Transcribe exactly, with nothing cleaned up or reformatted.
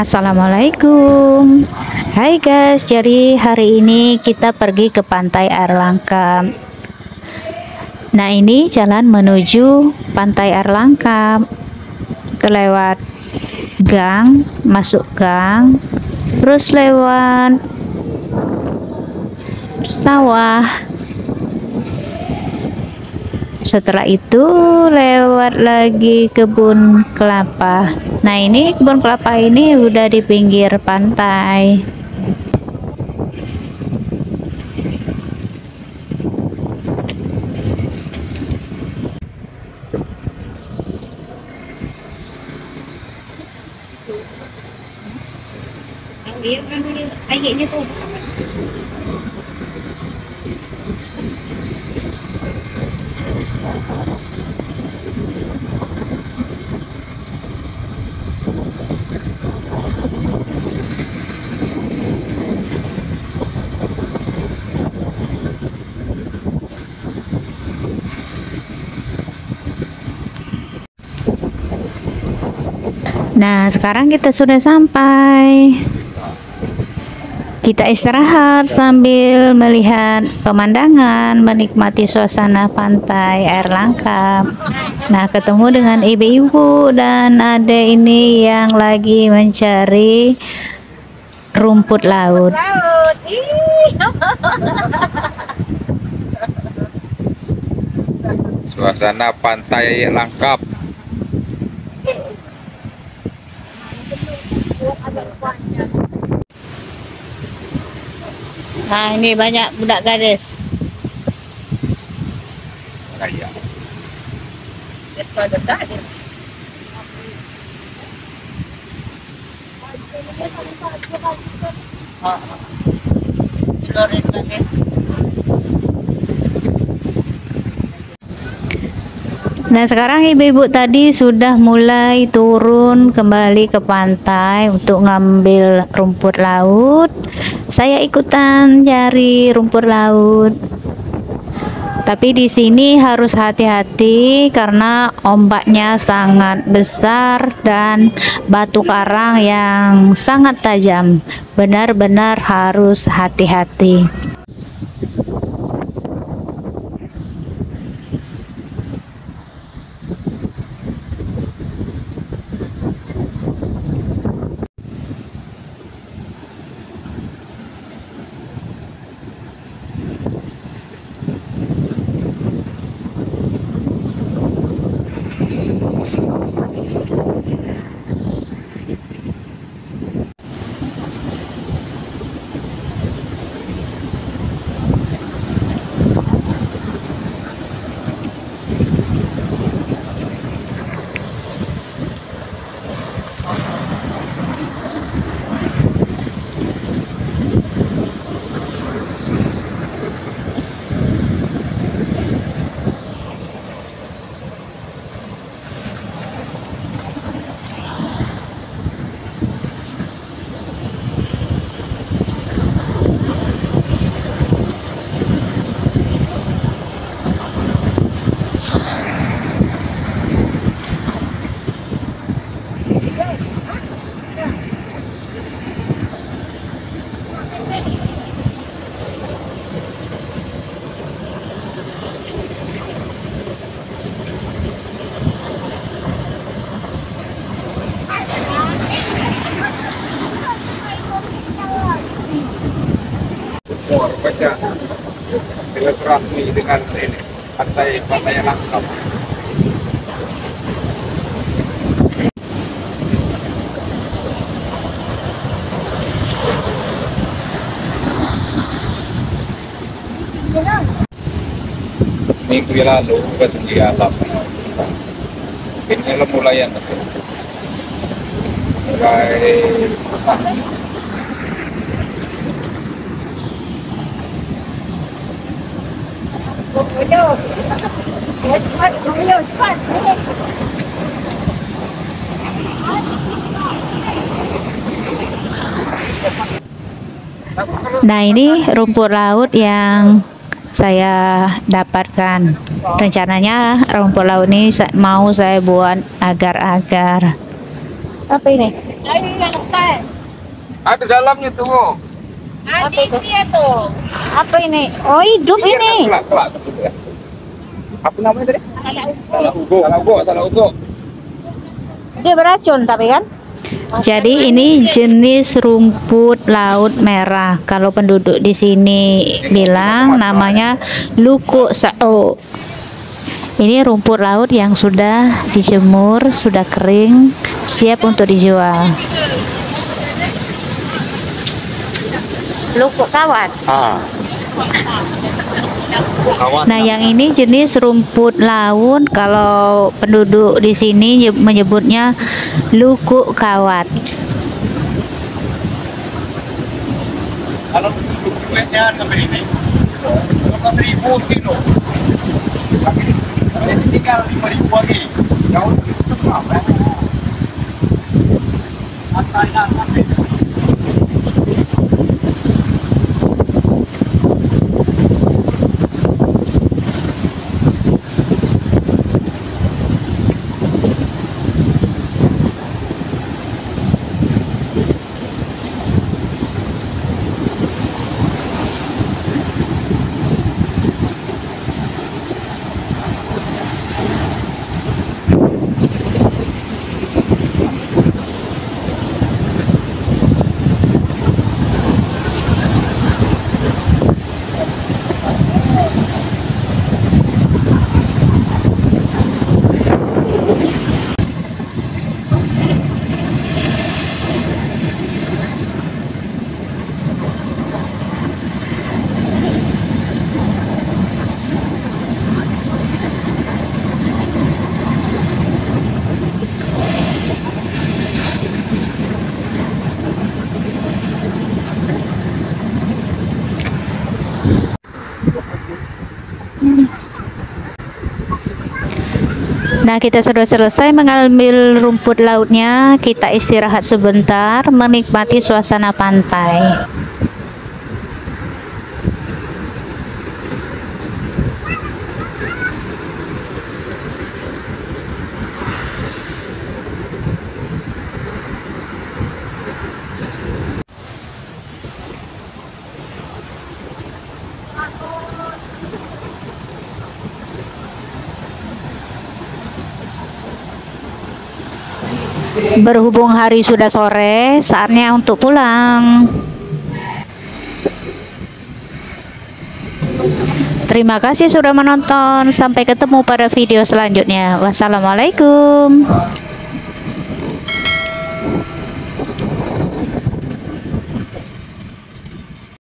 Assalamualaikum. Hai guys, jadi hari ini kita pergi ke pantai Air Langkap. Nah, ini jalan menuju pantai Air Langkap. Lewat gang, masuk gang, terus lewat sawah. Setelah itu lewat lagi kebun kelapa. Nah, ini kebun kelapa ini udah di pinggir pantai. Nah, sekarang kita sudah sampai. Kita istirahat sambil melihat pemandangan, menikmati suasana pantai Air Langkap. Nah, ketemu dengan ibu-ibu dan adek ini yang lagi mencari rumput laut. Suasana pantai Langkap. Nah, ini banyak budak gadis. Raya. Nah, sekarang ibu-ibu tadi sudah mulai turun kembali ke pantai untuk ngambil rumput laut. Saya ikutan cari rumput laut. Tapi di sini harus hati-hati karena ombaknya sangat besar dan batu karang yang sangat tajam. Benar-benar harus hati-hati. Baca silaturahmi dengan ini pantai pantai Langkap. Minggu lalu berarti alam ini mulai yang mulai Nah, ini rumput laut yang saya dapatkan. Rencananya rumput laut ini mau saya buat agar-agar. Apa ini? Ada dalamnya tuh. Bu. Apa itu? Apa ini? Oh, hidup Iya, ini. kelak, kelak, kelak. Apa namanya tadi? Salah ugo. Salah ugo, salah ugo. Dia beracun tapi kan? Jadi ini jenis rumput laut merah. Kalau penduduk di sini bilang namanya luku sao. Ini rumput laut yang sudah dijemur, sudah kering, siap untuk dijual. Luku kawat. Ah. Nah, yang ini jenis rumput laut. Kalau penduduk di sini menyebutnya luku kawat. Kalau duitnya sampai ini, dua ribu kilo. Ini tinggal lima ribu lagi. Jauh itu berapa? Antara sampai Nah, kita sudah selesai mengambil rumput lautnya. Kita istirahat sebentar, menikmati suasana pantai. Berhubung hari sudah sore, saatnya untuk pulang. Terima kasih sudah menonton. Sampai ketemu pada video selanjutnya. Wassalamualaikum.